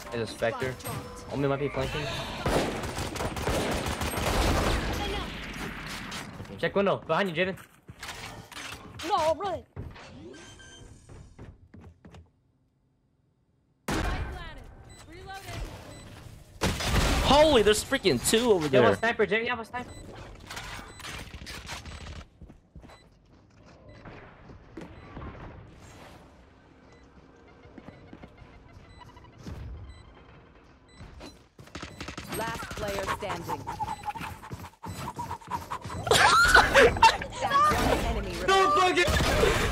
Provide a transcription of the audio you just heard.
There's a Spectre. Omen might be flanking. Check window. Behind you, Jaden. No, I'm running. Holy, there's freaking two over You there. have a sniper, Jaden. You have a sniper. Last player standing. One enemy remaining. Don't fucking.